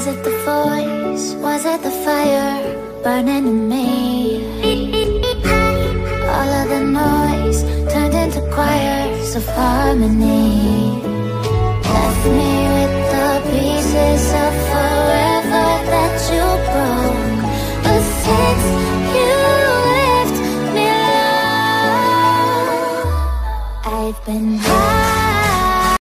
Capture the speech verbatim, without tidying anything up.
Was it the voice? Was it the fire burning in me? All of the noise turned into choirs of harmony. Left me with the pieces of forever that you broke. But since you left me alone, I've been